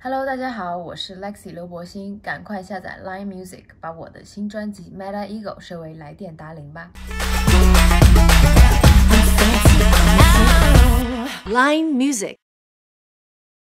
Hello， 大家好，我是 Lexi 刘柏辛，赶快下载 Line Music， 把我的新专辑 Meta Ego 设为来电答铃吧。 Line Music。